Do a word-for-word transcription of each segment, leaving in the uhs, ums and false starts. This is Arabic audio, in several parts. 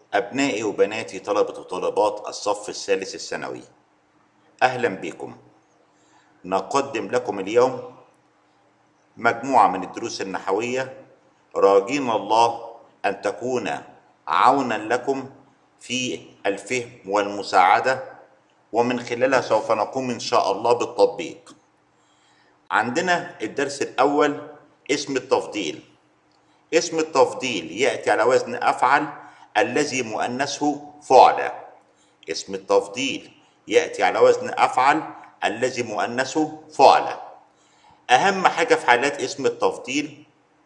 أبنائي وبناتي طلبة وطالبات الصف الثالث الثانوي، أهلا بكم. نقدم لكم اليوم مجموعة من الدروس النحوية، راجين الله أن تكون عونا لكم في الفهم والمساعدة، ومن خلالها سوف نقوم إن شاء الله بالتطبيق. عندنا الدرس الأول اسم التفضيل. اسم التفضيل يأتي على وزن أفعل الذي مؤنثه فعل. اسم التفضيل يأتي على وزن أفعل الذي مؤنثه فعل. أهم حاجة في حالات اسم التفضيل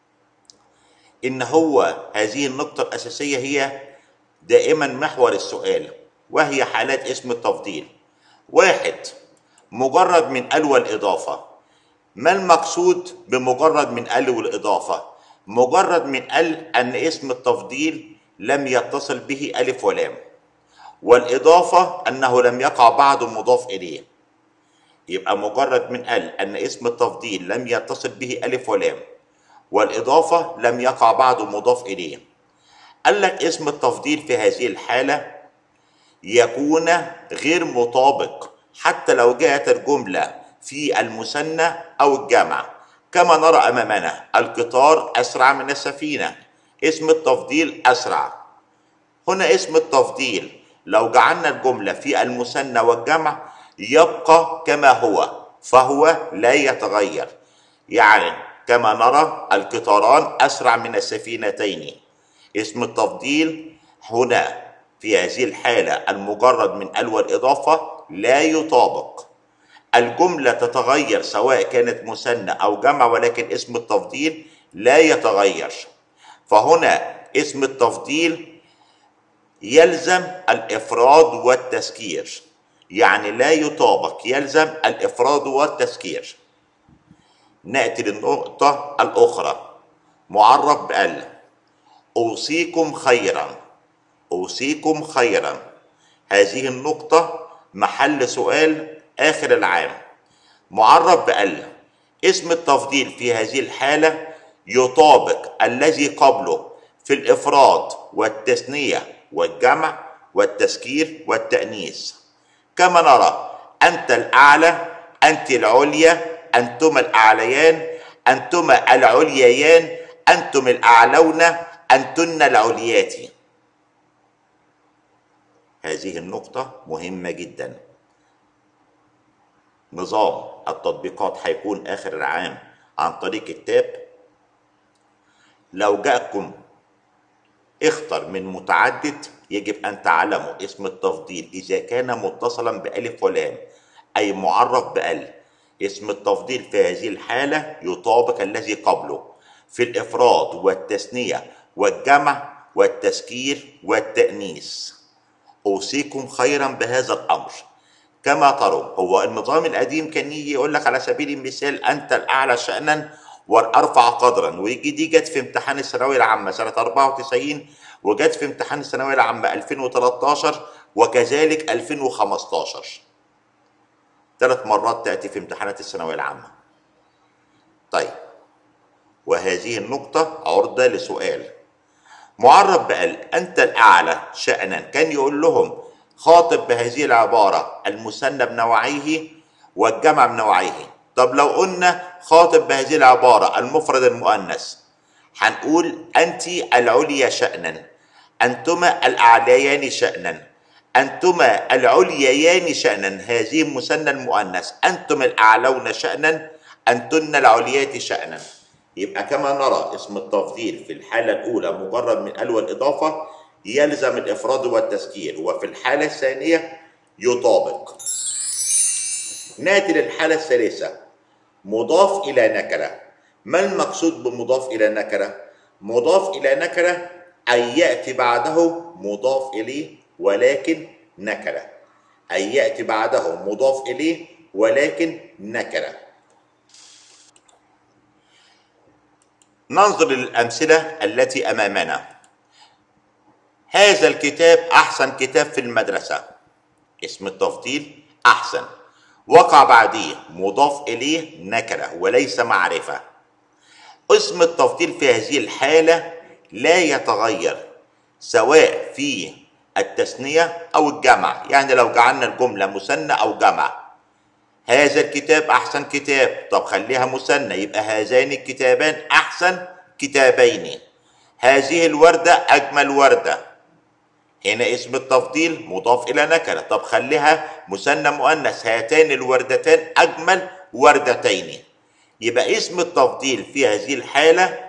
إن هو هذه النقطة الأساسية هي دائما محور السؤال، وهي حالات اسم التفضيل. واحد، مجرد من ال والإضافة. ما المقصود بمجرد من ال والإضافة؟ مجرد من ال أن اسم التفضيل لم يتصل به ألف ولام، والإضافة أنه لم يقع بعد مضاف إليه. يبقى مجرد من ال أن اسم التفضيل لم يتصل به ألف ولام، والإضافة لم يقع بعد مضاف إليه. قال لك اسم التفضيل في هذه الحالة يكون غير مطابق حتى لو جاءت الجملة في المثنى أو الجمع، كما نرى أمامنا القطار أسرع من السفينة، اسم التفضيل أسرع. هنا اسم التفضيل لو جعلنا الجملة في المثنى والجمع يبقى كما هو، فهو لا يتغير. يعني كما نرى القطاران أسرع من السفينتين. اسم التفضيل هنا في هذه الحالة المجرد من ال والإضافة لا يطابق. الجملة تتغير سواء كانت مثنى أو جمع، ولكن اسم التفضيل لا يتغير. فهنا اسم التفضيل يلزم الإفراد والتذكير، يعني لا يطابق، يلزم الإفراد والتذكير. نأتي للنقطة الأخرى، معرف بال. أوصيكم خيرا. أوصيكم خيرا، هذه النقطة محل سؤال آخر العام. معرف بال. اسم التفضيل في هذه الحالة يطابق الذي قبله في الإفراد والتثنية والجمع والتذكير والتأنيث، كما نرى أنت الأعلى، أنت العليا، أنتما الأعليان، أنتما العلييان، أنتم الأعلون، أنتن العليات. هذه النقطة مهمة جدا. نظام التطبيقات هيكون آخر العام عن طريق التاب. لو جاءكم اختر من متعدد يجب أن تعلموا اسم التفضيل إذا كان متصلا بألف ولام أي معرف بال. اسم التفضيل في هذه الحالة يطابق الذي قبله في الإفراد والتثنية والجمع والتذكير والتأنيث. أوصيكم خيرا بهذا الأمر. كما تروا هو النظام القديم كان يجي يقول لك على سبيل المثال أنت الأعلى شأنا والأرفع قدرا، ويجي دي جت في امتحان الثانوية العامة سنة أربعة وتسعين، وجت في امتحان الثانوية العامة ألفين وتلتاشر، وكذلك ألفين وخمستاشر. ثلاث مرات تأتي في امتحانات الثانوية العامة. طيب، وهذه النقطة عرضة لسؤال. معرف بال أنت الأعلى شأنا، كان يقول لهم خاطب بهذه العبارة المثنى بنوعيه والجمع بنوعيه. طب لو قلنا خاطب بهذه العبارة المفرد المؤنث، هنقول أنت العليا شأنا، أنتما الأعليان شأنا، أنتما العلييان شأنا، هذه مثنى المؤنث، أنتم الأعلون شأنا، أنتن العليات شأنا. يبقى كما نرى اسم التفضيل في الحالة الأولى مجرد من ال والإضافة يلزم الإفراد والتذكير، وفي الحالة الثانية يطابق. نأتي للحالة الثالثة، مضاف إلى نكرة. ما المقصود بمضاف إلى نكرة؟ مضاف إلى نكرة أي يأتي بعده مضاف إليه ولكن نكرة، أي يأتي بعده مضاف إليه ولكن نكرة. ننظر للأمثلة التي أمامنا. هذا الكتاب أحسن كتاب في المدرسة. اسم التفضيل أحسن، وقع بعديه مضاف إليه نكرة وليس معرفة. اسم التفضيل في هذه الحالة لا يتغير سواء في التثنية أو الجمع. يعني لو جعلنا الجملة مثنى أو جمع، هذا الكتاب أحسن كتاب، طب خليها مثنى يبقى هذان الكتابان أحسن كتابين. هذه الوردة أجمل وردة، هنا اسم التفضيل مضاف إلى نكرة، طب خليها مثنى مؤنث، هاتان الوردتان أجمل وردتين. يبقى اسم التفضيل في هذه الحالة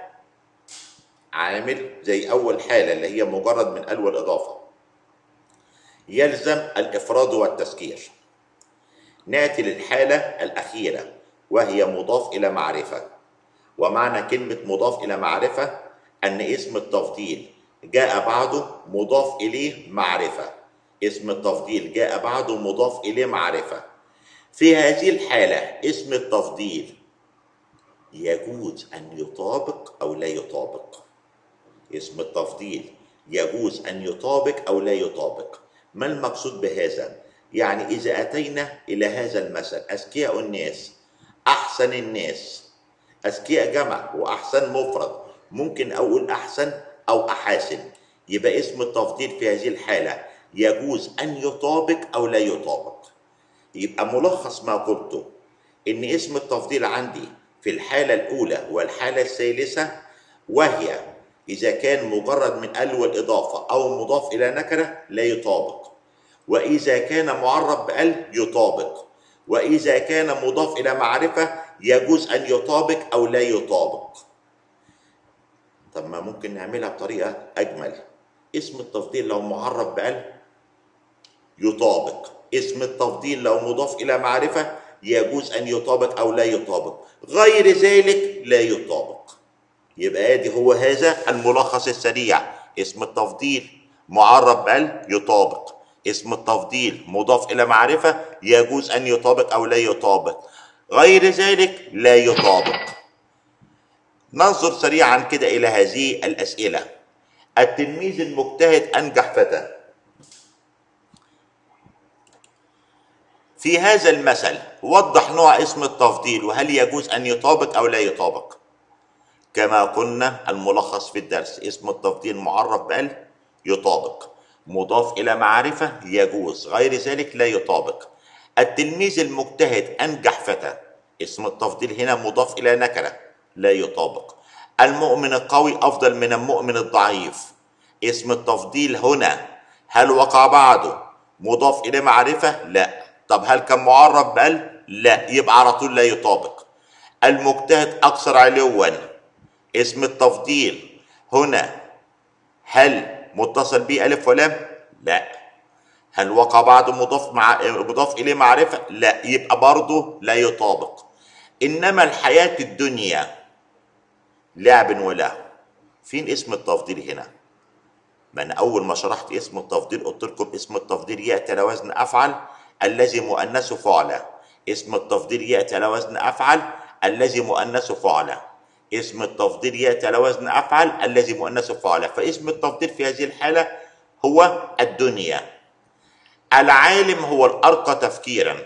عامل زي أول حالة اللي هي مجرد من ال والإضافة، يلزم الإفراد والتذكير. نأتي للحالة الأخيرة وهي مضاف إلى معرفة. ومعنى كلمة مضاف إلى معرفة أن اسم التفضيل جاء بعده مضاف إليه معرفة. اسم التفضيل جاء بعده مضاف إليه معرفة. في هذه الحالة اسم التفضيل يجوز أن يطابق أو لا يطابق. اسم التفضيل يجوز أن يطابق أو لا يطابق. ما المقصود بهذا؟ يعني إذا أتينا إلى هذا المثل أذكياء الناس، أحسن الناس، أذكياء جمع وأحسن مفرد، ممكن أقول أحسن أو أحاسن، يبقى اسم التفضيل في هذه الحالة يجوز أن يطابق أو لا يطابق. يبقى ملخص ما قلته إن اسم التفضيل عندي في الحالة الأولى والحالة الثالثة، وهي إذا كان مجرد من ال والإضافة أو مضاف إلى نكرة لا يطابق، وإذا كان معرب بال يطابق، وإذا كان مضاف إلى معرفة يجوز أن يطابق أو لا يطابق. طب ما ممكن نعملها بطريقة أجمل. اسم التفضيل لو معرب بال يطابق، اسم التفضيل لو مضاف إلى معرفة يجوز أن يطابق أو لا يطابق، غير ذلك لا يطابق. يبقى ادي هو هذا الملخص السريع. اسم التفضيل معرب بال يطابق، اسم التفضيل مضاف إلى معرفة يجوز أن يطابق أو لا يطابق، غير ذلك لا يطابق. ننظر سريعا كده إلى هذه الأسئلة. التلميذ المجتهد أنجح فتى. في هذا المثل وضح نوع اسم التفضيل وهل يجوز أن يطابق أو لا يطابق. كما قلنا الملخص في الدرس، اسم التفضيل معرب بال يطابق، مضاف إلى معرفة يجوز، غير ذلك لا يطابق. التلميذ المجتهد أنجح فتى، اسم التفضيل هنا مضاف إلى نكرة لا يطابق. المؤمن القوي أفضل من المؤمن الضعيف، اسم التفضيل هنا هل وقع بعده مضاف إلى معرفة؟ لا. طب هل كان معرب بال؟ لا، يبقى على طول لا يطابق. المجتهد أكثر علوا، اسم التفضيل هنا هل متصل به ألف ولام؟ لا. هل وقع بعده مضاف مع مضاف إليه معرفة؟ لا، يبقى برضه لا يطابق. إنما الحياة الدنيا لعب ولهو. فين اسم التفضيل هنا؟ ما أنا أول ما شرحت اسم التفضيل قلت لكم اسم التفضيل يأتي على وزن أفعل الذي مؤنثه فعلة. اسم التفضيل يأتي على وزن أفعل الذي مؤنثه فعلة. اسم التفضيل يأتي على وزن أفعل الذي مؤنثه فعلة. فاسم التفضيل في هذه الحالة هو الدنيا. العالم هو الأرقى تفكيرا.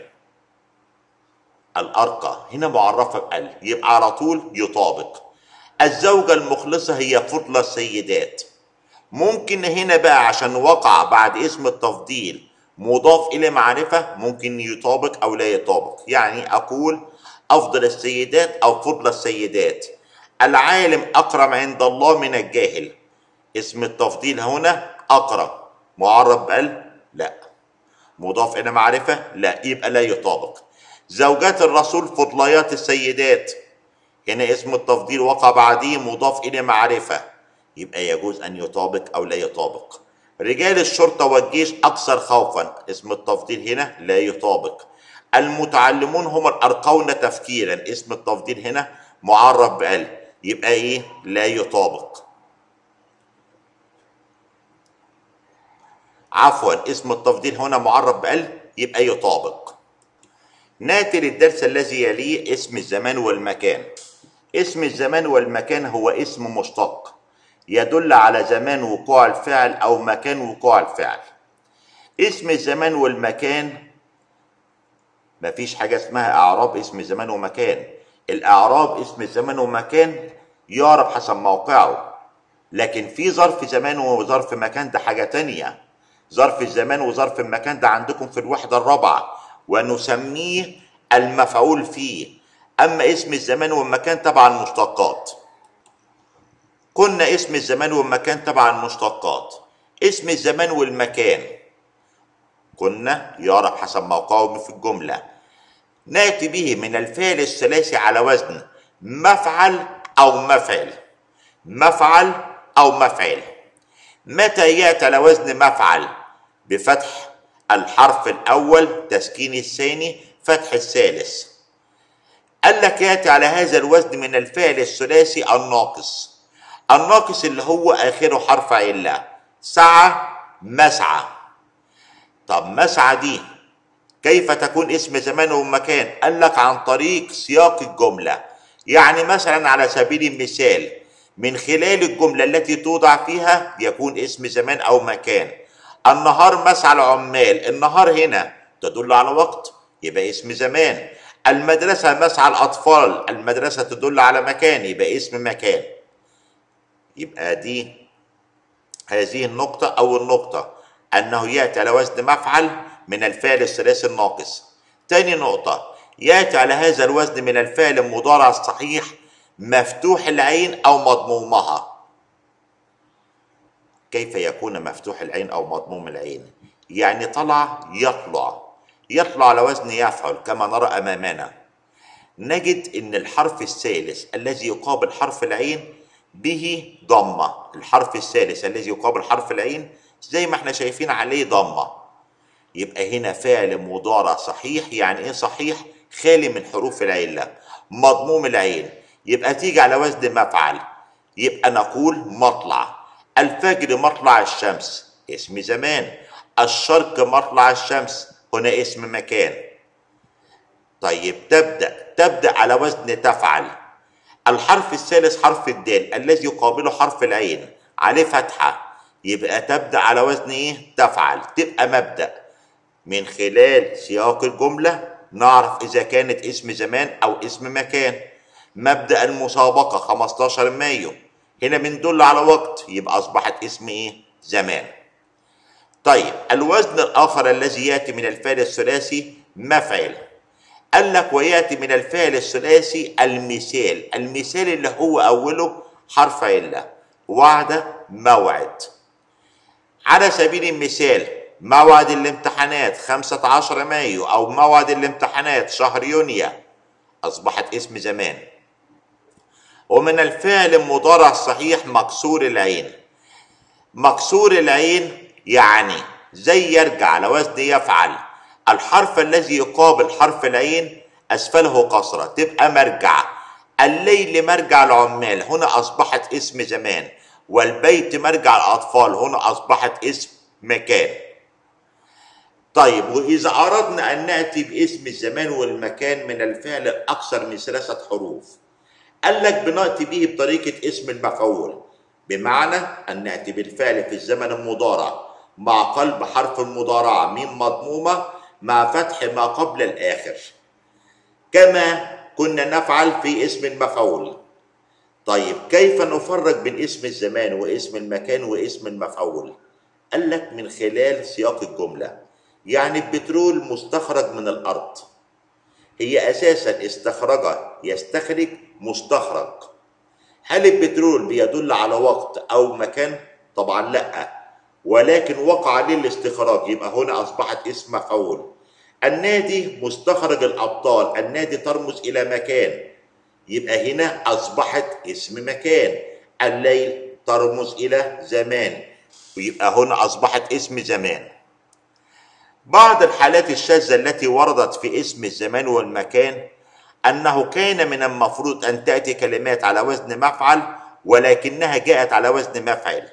الأرقى هنا معرفة بال، يبقى على طول يطابق. الزوجة المخلصة هي فضلى السيدات. ممكن هنا بقى عشان وقع بعد اسم التفضيل مضاف إلى معرفة ممكن يطابق أو لا يطابق. يعني أقول أفضل السيدات أو فضل السيدات. العالم أكرم عند الله من الجاهل. اسم التفضيل هنا أكرم، معرب بال؟ لا. مضاف إلى معرفة؟ لا، يبقى لا يطابق. زوجات الرسول فضليات السيدات. هنا اسم التفضيل وقع بعديه مضاف إلى معرفة، يبقى يجوز أن يطابق أو لا يطابق. رجال الشرطة والجيش أكثر خوفا. اسم التفضيل هنا لا يطابق. المتعلمون هم الأرقون تفكيرا. اسم التفضيل هنا معرب بال، يبقى إيه؟ لا يطابق. عفوا، اسم التفضيل هنا معرب بال يبقى يطابق. ناتي للدرس الذي يليه، اسم الزمان والمكان. اسم الزمان والمكان هو اسم مشتق يدل على زمان وقوع الفعل أو مكان وقوع الفعل. اسم الزمان والمكان مفيش حاجة اسمها إعراب اسم زمان ومكان. الإعراب اسم الزمان ومكان يعرب حسب موقعه. لكن في ظرف زمان وظرف مكان ده حاجة تانية. ظرف الزمان وظرف المكان ده عندكم في الوحدة الرابعة ونسميه المفعول فيه. أما اسم الزمان والمكان تبع المشتقات. قلنا اسم الزمان والمكان تبع المشتقات. اسم الزمان والمكان قلنا يعرف حسب موقعه في الجملة. نأتي به من الفعل الثلاثي على وزن مفعل أو مفعل. مفعل أو مفعل. متى يأتي على وزن مفعل؟ بفتح الحرف الأول تسكين الثاني فتح الثالث. قال لك يأتي على هذا الوزن من الفعل الثلاثي الناقص. الناقص اللي هو آخره حرف علة. سعى مسعى. طب مسعى دي كيف تكون اسم زمان ومكان؟ قال لك عن طريق سياق الجملة. يعني مثلا على سبيل المثال من خلال الجملة التي توضع فيها يكون اسم زمان أو مكان. النهار مسعى العمال. النهار هنا تدل على وقت يبقى اسم زمان. المدرسة مسعى الأطفال. المدرسة تدل على مكان يبقى اسم مكان. يبقى دي هذه النقطة أو النقطة أنه يأتي على وزن مفعل من الفعل الثلاثي الناقص. تاني نقطة يأتي على هذا الوزن من الفعل المضارع الصحيح مفتوح العين أو مضمومها. كيف يكون مفتوح العين أو مضموم العين؟ يعني طلع يطلع. يطلع على وزن يفعل كما نرى أمامنا. نجد أن الحرف الثالث الذي يقابل حرف العين به ضمة. الحرف الثالث الذي يقابل حرف العين زي ما احنا شايفين عليه ضمة. يبقى هنا فعل مضارع صحيح. يعني ايه صحيح؟ خالي من حروف العلة مضموم العين. يبقى تيجي على وزن مفعل. يبقى نقول مطلع. الفجر مطلع الشمس اسم زمان. الشرق مطلع الشمس هنا اسم مكان. طيب تبدأ تبدأ على وزن تفعل. الحرف الثالث حرف الدال الذي يقابله حرف العين عليه فتحة. يبقى تبدأ على وزن ايه؟ تفعل. تبقى مبدأ. من خلال سياق الجملة نعرف إذا كانت اسم زمان أو اسم مكان. مبدأ المسابقة خمستاشر مايو هنا بندل على وقت يبقى أصبحت اسم ايه؟ زمان. طيب الوزن الآخر الذي يأتي من الفعل الثلاثي مفعل. قال لك ويأتي من الفعل الثلاثي المثال. المثال اللي هو أوله حرف علة. وعد موعد. على سبيل المثال موعد الامتحانات خمسة عشر مايو أو موعد الامتحانات شهر يونيو أصبحت اسم زمان. ومن الفعل المضارع الصحيح مكسور العين. مكسور العين يعني زي يرجع على وزن يفعل. الحرف الذي يقابل حرف العين أسفله قصرة تبقى مرجع. الليل مرجع العمال هنا أصبحت اسم زمان. والبيت مرجع الأطفال هنا أصبحت اسم مكان. طيب وإذا أردنا أن نأتي باسم الزمان والمكان من الفعل الأكثر من ثلاثة حروف قال لك بنأتي به بطريقة اسم المفعول. بمعنى أن نأتي بالفعل في الزمن المضارع مع قلب حرف المضارعة ميم مضمومة مع فتح ما قبل الآخر كما كنا نفعل في اسم المفعول. طيب كيف نفرق بين اسم الزمان واسم المكان واسم المفعول؟ قال لك من خلال سياق الجملة. يعني البترول مستخرج من الأرض. هي أساسا استخرج يستخرج مستخرج. هل البترول بيدل على وقت أو مكان؟ طبعا لأ. ولكن وقع عليه الاستخراج يبقى هنا أصبحت اسم مفعول. النادي مستخرج الأبطال. النادي ترمز إلى مكان يبقى هنا أصبحت اسم مكان. الليل ترمز إلى زمان ويبقى هنا أصبحت اسم زمان. بعض الحالات الشاذة التي وردت في اسم الزمان والمكان أنه كان من المفروض أن تأتي كلمات على وزن مفعل ولكنها جاءت على وزن مفعل.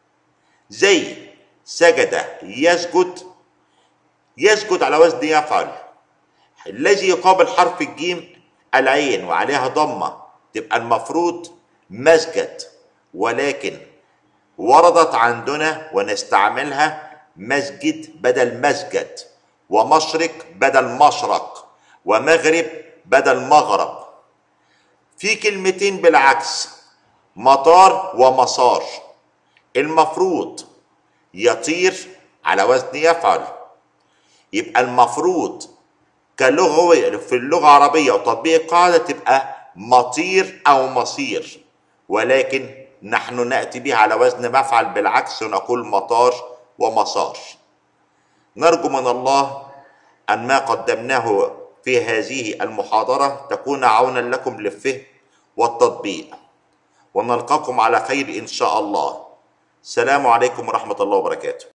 زي سجد يسجد. يسجد على وزن يفعل. الذي يقابل حرف الجيم العين وعليها ضمة تبقى المفروض مسجد. ولكن وردت عندنا ونستعملها مسجد بدل مسجد ومشرق بدل مشرق ومغرب بدل مغرب. في كلمتين بالعكس مطار ومسار. المفروض يطير على وزن يفعل. يبقى المفروض كلغة في اللغة العربية وتطبيق القاعدة تبقى مطير أو مصير، ولكن نحن نأتي بها على وزن مفعل بالعكس ونقول مطار ومسار. نرجو من الله أن ما قدمناه في هذه المحاضرة تكون عونا لكم للفهم والتطبيق، ونلقاكم على خير إن شاء الله. السلام عليكم ورحمة الله وبركاته.